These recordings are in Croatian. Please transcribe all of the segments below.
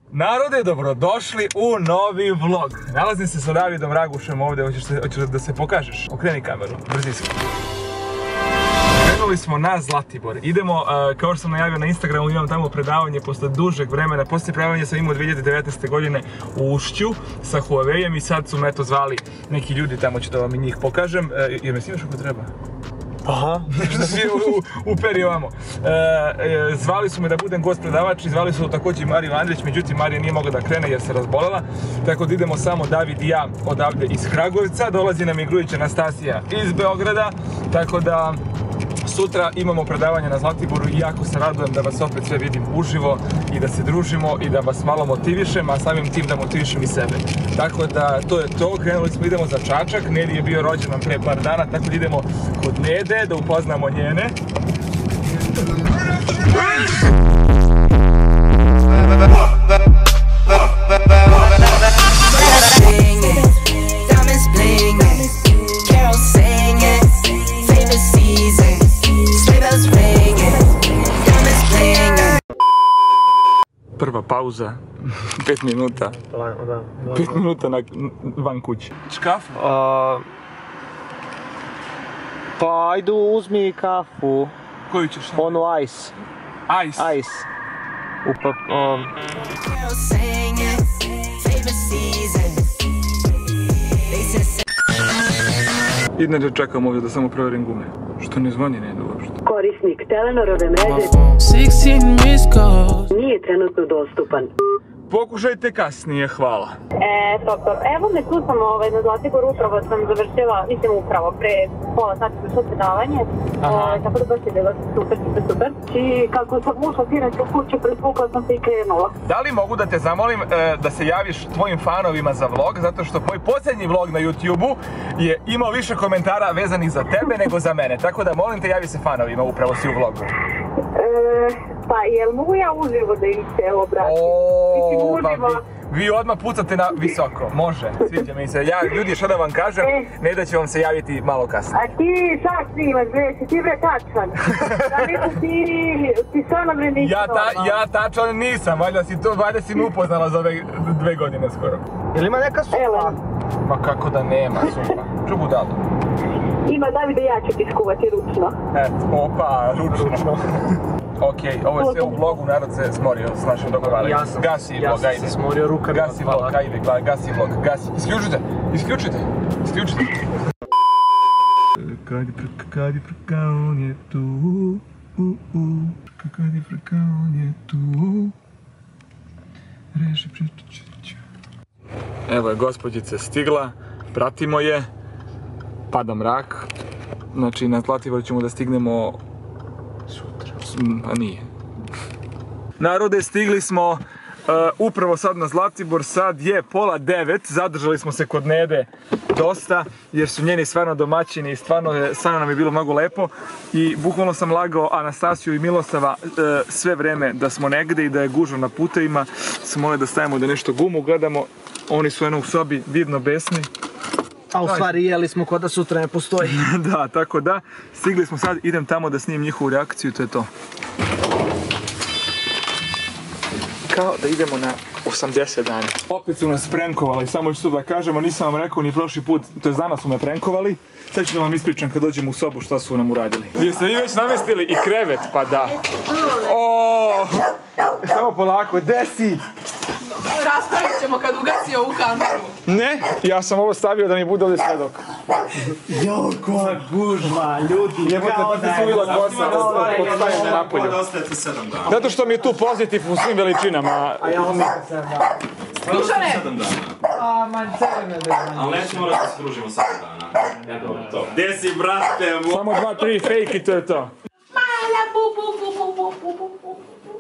Narode, dobrodošli u novi vlog. Nalazim se sa Davidom Ragušem ovdje, hoćeš da se pokažeš? Okreni kameru, brzinski. Krenuli smo na Zlatibor. Idemo, kao što sam najavio na Instagramu, imam tamo predavanje posle dužeg vremena. Poslije predavanja sam imao 2019. godine u Ušću sa Huawei-em i sad su me eto zvali neki ljudi tamo, ću da vam i njih pokažem. Jer me snimaš ako treba? Aha, što si uperi ovamo. Zvali su me da budem gost predavač i zvali su također i Mariju Andrić, međutim Marija nije mogla da krene jer se razbolela. Tako da idemo samo David i ja odavde iz Kragujevca, dolazi nam i Grujić Anastasija iz Beograda, tako da sutra imamo predavanje na Zlatiboru i jako se radujem da vas opet sve vidim uživo i da se družimo i da vas malo motivišem, a samim tim da motivišem i sebe. Tako da to je to, krenuli smo, idemo za Čačak, Nedi je bio rođendan pre par dana, tako da idemo kod Nede da upoznamo njene. Prva pauza, 5 minuta. 5 minuta van kuće. Kafu? Pa ajdu uzmi kafu. Koju ćeš? Onu ice. Ice? Ice. Idem da čekam ovdje da samo proverim gume. Što ne zvoni ne idu uopšte. Korisnik Telenorove mreže nije trenutno dostupan. Pokušajte kasnije, hvala. Evo me, tu sam na Zlatiboru, upravo sam završila, mislim upravo, pre pola sati došlo predavanje, tako da baš je bilo super. I kako sam ušla sinoć u kuću, presvukla sam se i krenula. Da li mogu da te zamolim da se javiš tvojim fanovima za vlog, zato što moj posljednji vlog na YouTube-u je imao više komentara vezanih za tebe nego za mene, tako da molim te javi se fanovima, upravo si u vlogu. Pa jel mogu ja uživo da im se obratim? Vi odmah pucate na visoko, može, sviđa mi se. Ljudi, što da vam kažem, ne da će vam se javiti malo kasnije. A ti sad snimaš, si ti bre tačan. Da li ti stvarno bre nisi normalno? Ja tačan nisam, valjda si me upoznala za ove 2 godine skoro. Jel ima neka supa? Ma kako da nema supa, čubu dalu. Ima, Davide, ja ću ti skuvati ručno. Opa, ručno. Okej, ovo je sve u vlogu, narod se smorio s našim dogovaranjem. Gasi vlog, ajde. Ja sam se smorio rukama. Gasi vlog, ajde, gasi vlog, gasi. Isključite. Kad je frka, on je tu. Kad je frka, on je tu. Reši priču. Evo je gospođica stigla, pratimo je. Pada mrak. Znači na Zlatibor ćemo da stignemo sutra. A nije. Narode, stigli smo upravo sad na Zlatibor, sad je 8:30, zadržali smo se kod Nede dosta jer su njeni stvarno domaćini i stvarno nam je bilo mnogo lepo i bukvalno sam lagao Anastasiju i Milosava sve vreme da smo negde i da je gužva na putevima, sam molio da stavimo da nešto gumu gledamo, oni su u sobi vidno besni. A u stvari jeli smo ko da sutra ne postoji. Da, tako da, stigli smo sad, idem tamo da snimim njihovu reakciju, to je to. Kao da idemo na 80 dana. Opet su nas prankovali, samo ću to da kažemo, nisam vam rekao ni prošli put, to je danas su me prankovali. Sad ću da vam ispričam kad dođem u sobu šta su nam uradili. Jeste vi već namestili i krevet? Pa da. Samo polako, gde si? Raspravit ćemo kad ugasi ovu kameru. Ne, ja sam ovo stavio da mi bude ovdje svedok. Jo, koja gužva, ljudi. Jebote, pa ti su uvila kosa, odstavim me napolju. Da ostajete 7 dana. Zato što mi je tu pozitiv u svim veličinama. A ja vam nikad 7 dana. Slušane! 7 dana. A, man, 7 dana. Ali nećemo morati da se družimo 7 dana. To. Gdje si, brate? Samo 2, 3 fake i to je to. Mala bu bu bu bu bu bu bu bu.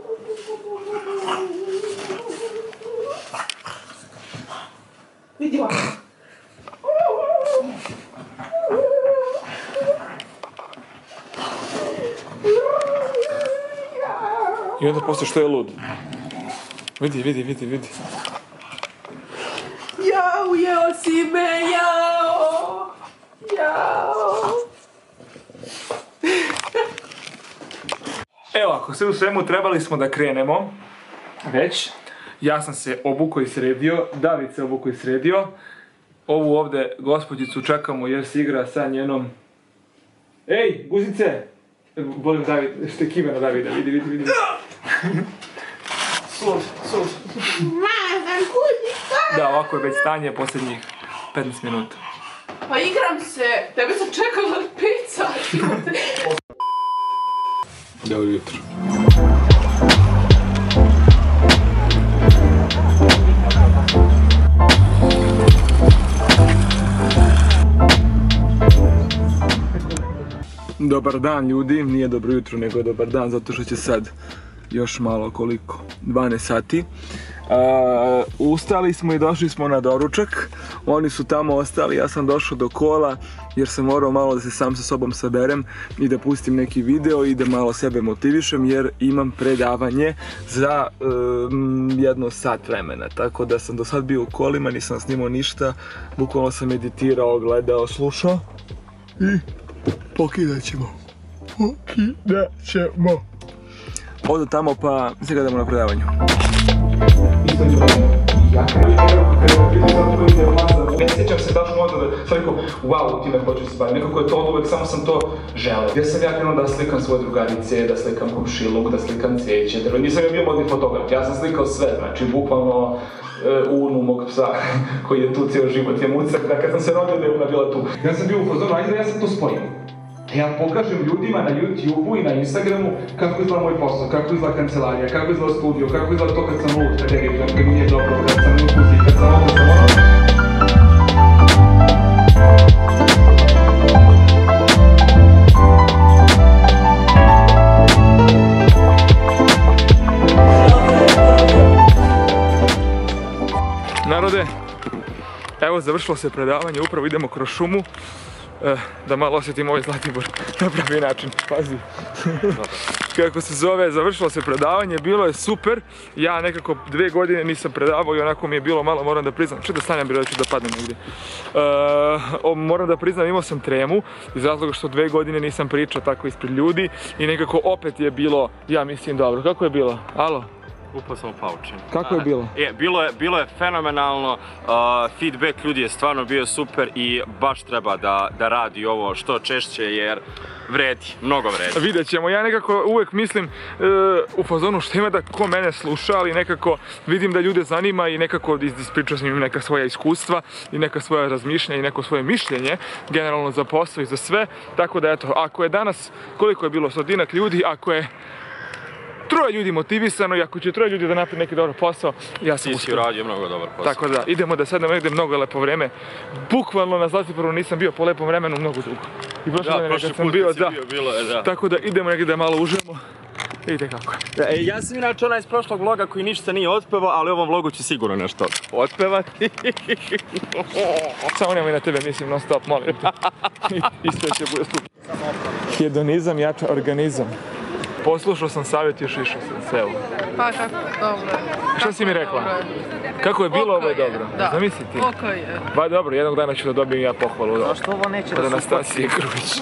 Vidi ovako. I onda poslije što je lud. Vidi. Jao, jeo si me, jao. Evo, ako sve u svemu trebali smo da krenemo već. Ja sam se obukao i sredio, David se obukao i sredio. Ovu ovdje gospođicu čekamo jer se igra sa njenom... Ej, guzice! Volim David, štekime na Davida, vidi. Sus. Da, ovako je već stanje posljednjih 15 minuta. Pa igram se, tebe sam čekala 5 sati. Dobro jutro. Dobar dan ljudi, nije dobro jutro nego dobar dan zato što će sad još malo koliko, 12 sati. Ustali smo i došli smo na doručak, oni su tamo ostali, ja sam došao do kola jer sam morao malo da se sam sa sobom saberem i da pustim neki video i da malo sebe motivišem jer imam predavanje za jedno sat vremena, tako da sam do sad bio u kolima, nisam snimao ništa, bukvalno sam meditirao, gledao, slušao i pokidat ćemo. Odo tamo pa se gledamo na predavanju. Ne sjećam se baš možda da sam rekao, wow, time hoću se baviti. Nekako je to od uvek, samo sam to želeo. Gdje sam ja krenuo da slikam svoje drugarice, da slikam komšiluk, da slikam cvijeće. Nisam ja bio modni fotograf, ja sam slikao sve, znači bukvalno Unu, mog psa, koji je tu cijel život, je mucak, da kad sam se rodio da je Una bila tu. Ja sam bio u fazonu, ajde da ja sam to spojim. Ja pokažem ljudima na YouTube-u i na Instagramu kako izgleda moj posao, kako izgleda kancelarija, kako izgleda studio, kako izgleda to kad sam lud, kad je kad mi nije dobro, kad sam infuzi, kad sam ovo, kad sam ono. Narode, evo završilo se predavanje, upravo idemo kroz šumu. Da malo osjetim ovaj Zlatibor na pravi način, pazi. Kako se zove, završilo se predavanje, bilo je super. Ja nekako 2 godine nisam predavao i onako mi je bilo malo, moram da priznam. Što da stanem bilo da ću da padnem negdje. Moram da priznam, imao sam tremu iz razloga što 2 godine nisam pričao tako ispred ljudi i nekako opet je bilo, ja mislim, dobro. Kako je bilo? Alo? Upao sam u paučin. Kako je bilo? Bilo je fenomenalno, feedback ljudi je stvarno bio super i baš treba da radi ovo što češće jer vredi, mnogo vredi. Vidjet ćemo, ja nekako uvek mislim u fazonu što ima da ko mene sluša, ali nekako vidim da ljude zanima i nekako ispričao sam im neka svoja iskustva i neka svoja razmišljanja i neko svoje mišljenje, generalno za posao i za sve, tako da eto, ako je danas, koliko je bilo, 100 ljudi, ako je 3 ljudi motivisano i ako će 3 ljudi da napravi neki dobar posao, ja sam uspio. Ti si uradio mnogo dobar posao. Tako da, idemo da sednemo negdje mnogo lepo vreme. Bukvalno na Zlatiboru nisam bio po lepom vremenu mnogo dugo. I prošle godine kad sam bio, da. Tako da idemo negdje da malo užemo. Vidite kako je. Ja sam inače onaj iz prošlog vloga koji ništa nije otpevao, ali u ovom vlogu ću sigurno nešto otpevati. Samo nemoj na tebe, mislim non stop, molim. Isto će bude stup. Hedonizam jača organizam. Poslušao sam savjet i još išao sam sve ovo. Pa kako, dobro. Šta si mi rekla? Kako je bilo, ovo je dobro. Da. Zamisli ti. Oko je. Ba dobro, jednog dana ću da dobijem ja pohvalu. Zašto ovo neće da se Anastasije Grujić.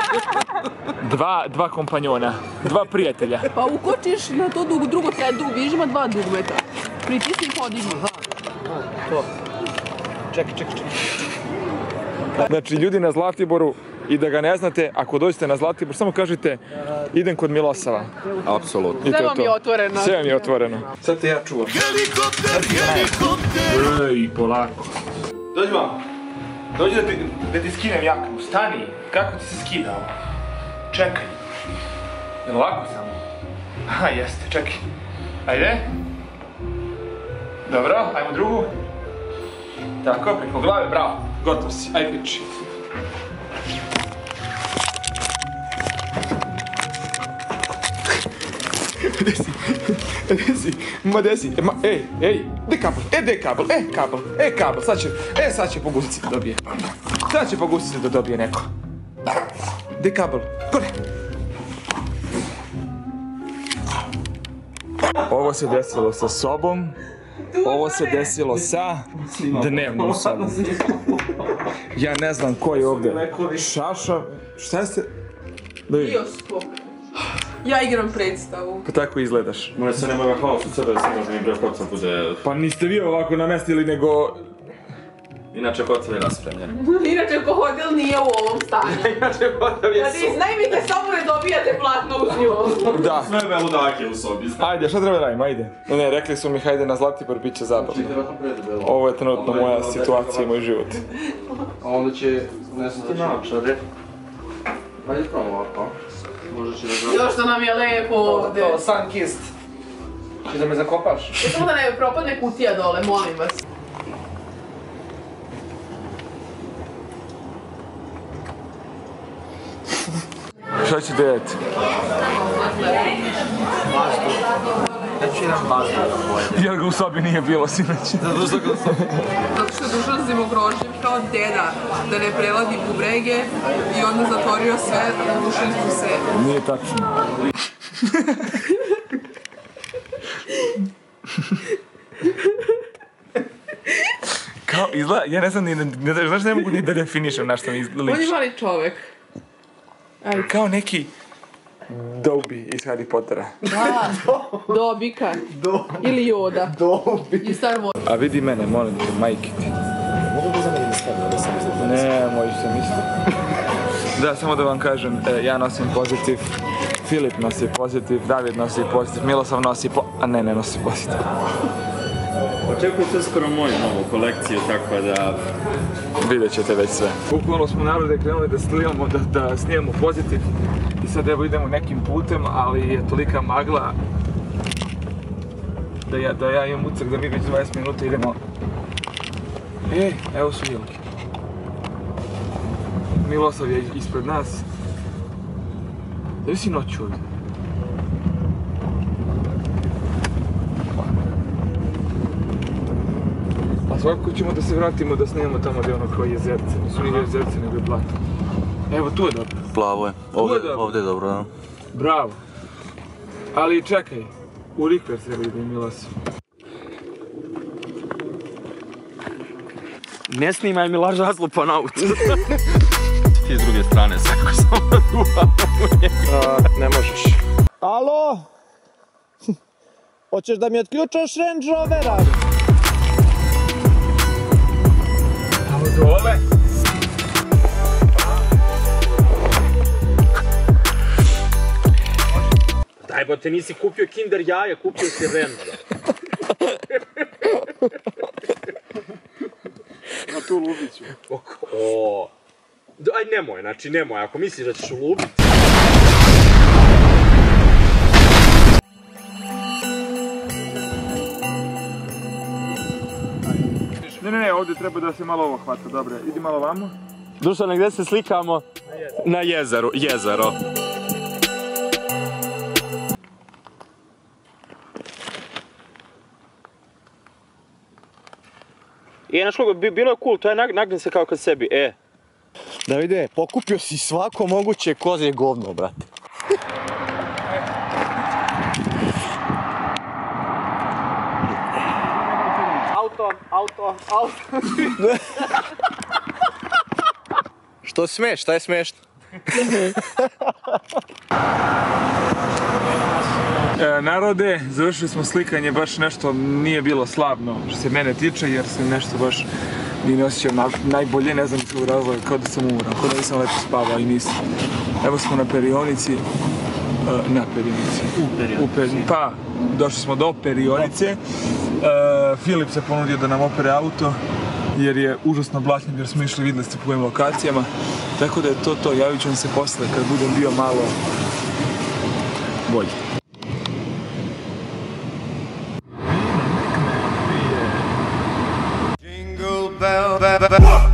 Dva kompanjona, 2 prijatelja. Pa ukočiš na to drugo sredu, vidiš ima 2 dugmeta. Pritisni i podigni. To. Čekaj. Znači, ljudi na Zlatiboru, i da ga ne znate, ako dođete na Zlatibor, samo kažite idem kod Milosava. Apsolutno. Sve vam je otvoreno. Sve vam je otvoreno. Sad te ja čuvam. Helikopter! Ej, polako. Dođi vam. Dođi da ti skinem jaknu. Stani. Kako ti se skidao? Čekaj. Je li lako samo? Aha, jeste. Čekaj. Ajde. Dobro, ajmo drugu. Tako, preko glave, bravo. Gotov si. Ajde priči. Desi, ej, kabel, sad će po guzici da dobije. Sad će po guzici da dobije neko. De kabel, gore. Ovo se desilo sa sobom, ovo se desilo sa dnevnom sobom. Ja ne znam ko je ovdje. Šaša, šta ste? Bioskop. Ja igram predstavu. Pa tako izgledaš. Moje se nema hvala su sebe da se može mi bre kod sam bude... Pa niste vi ovako namestili nego... Inače kod sam je raspremljen. Inače, ko hodil nije u ovom stanju. Inače kod sam je Znači, iznajmite samo ne dobijate platno uz nju. Da. sve veludake u sobi. Ajde, šta treba da radim, ajde. Ne, rekli su mi hajde na Zlatibor, bit će zabavno. Ovo je trenutno moja situacija i moj život. A onda će nesati naočare. Ajde pravo ovako. Možda će da ga... Još što nam je lepo ovde. To, sunkist. Će da me zakopaš? Samo da ne propadne kutija dole, molim vas. Šta će dejati? Ja ću jedan bazar. Jer ga u sobi nije bilo sinoć. Zato što je dužan zimogrožnjem kao deda, da ne preladi bubrege i onda zatvorio sve, a dušili smo se. Nije tačno. Kao izgleda, ja ne znam ni, znaš ne mogu ni da definišem na što mi liči. On je mali čovek. Ajde. Kao neki Dobby iz Harry Pottera. Da, Dobika. Ili Yoda. I Star Wars. A vidi mene, molim te, majke ti. Mogu da zamenim stavljeno, da sam izgledao. Ne, možeš se misliti. Da, samo da vam kažem, ja nosim pozitiv, Filip nosi pozitiv, David nosi pozitiv, Milosav nosi a ne nosi pozitiv. Očekujte skoro moju novu kolekciju, tako da... Vidjet ćete već sve. Bukvalno smo narode krenuli da snimamo, da snimamo pozitiv i sad evo idemo nekim putem, ali je tolika magla da ja imam ucak da mi već 20 minuta idemo. Evo su jelke. Milosav je ispred nas. Da li si noću ovdje? A svakako ćemo da se vratimo da snimamo tamo gdje ono kao jezerce. Nisu nije jezerce nego je blato. Evo tu je dobro. Plavo je. Ovdje je dobro, da. Bravo. Ali čekaj, u Rikver treba da im Milosav. Ne snimaj mi laž razlupan auto. Ti s druge strane, sad kako sam duhao u njega. Ne možeš. Alo? Hoćeš da mi otključaš Range Rovera? Tamo dole. Daj bo te nisi kupio Kinder jaje, kupio si Renza. Na tu lubiću. Aj nemoj, znači nemoj, ako misliš da ćeš ulubiti. Ne, ovdje treba da se malo ovo hvata, dobro. Idi malo vamo. Dušane, gdje se slikamo? Na jezeru. Jezero. I znaš kako, bilo je cool, to je nagni se kao kod sebi, Davide, pokupio si svako moguće kozje govno, brate. Auto. Što smeš, šta je smešno? Narode, završili smo slikanje, baš nešto nije bilo slavno što se mene tiče, jer se nešto baš nije osjećao najbolje, ne znam svog razloga, kao da sam umran, kao da nisam lepo spavao i nisam. Evo smo na perionici, u perionici. Pa, došli smo do perionice. Filip se ponudio da nam opere auto, jer je užasno blatnjen, jer smo išli, vidjeli ste po kojim lokacijama. Tako da je to, javit ću vam se posle kad budem bio malo bolji. Jingle bell,